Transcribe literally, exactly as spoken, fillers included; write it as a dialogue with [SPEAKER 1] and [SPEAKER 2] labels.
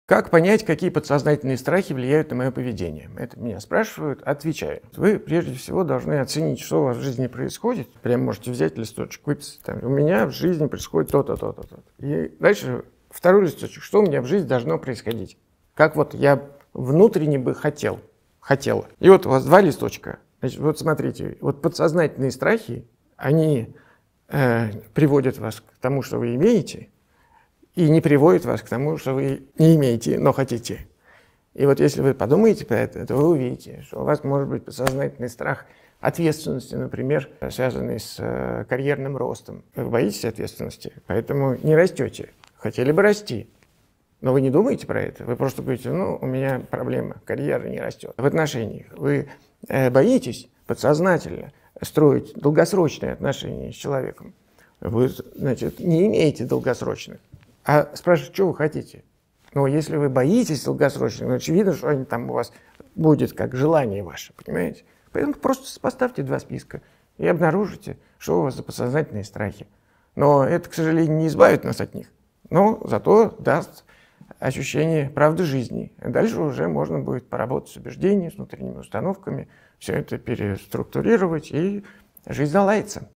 [SPEAKER 1] Как понять, какие подсознательные страхи влияют на мое поведение? Это меня спрашивают, отвечаю. Вы прежде всего должны оценить, что у вас в жизни происходит. Прям можете взять листочек, выписать. Там, у меня в жизни происходит то-то, то-то, то-то. И дальше второй листочек, что у меня в жизни должно происходить. Как вот я внутренне бы хотел, хотела. И вот у вас два листочка. Значит, вот смотрите, вот подсознательные страхи, они э, приводят вас к тому, что вы имеете, и не приводит вас к тому, что вы не имеете, но хотите. И вот если вы подумаете про это, то вы увидите, что у вас может быть подсознательный страх ответственности, например, связанный с э, карьерным ростом. Вы боитесь ответственности, поэтому не растете. Хотели бы расти, но вы не думаете про это. Вы просто говорите, ну, у меня проблема, карьера не растет. В отношениях вы э, боитесь подсознательно строить долгосрочные отношения с человеком. Вы, значит, не имеете долгосрочных. А спрашивают, что вы хотите? Но если вы боитесь долгосрочно, ну, очевидно, что они там у вас будет как желание ваше, понимаете? Поэтому просто поставьте два списка и обнаружите, что у вас за подсознательные страхи. Но это, к сожалению, не избавит нас от них, но зато даст ощущение правды жизни. А дальше уже можно будет поработать с убеждениями, с внутренними установками, все это переструктурировать, и жизнь наладится.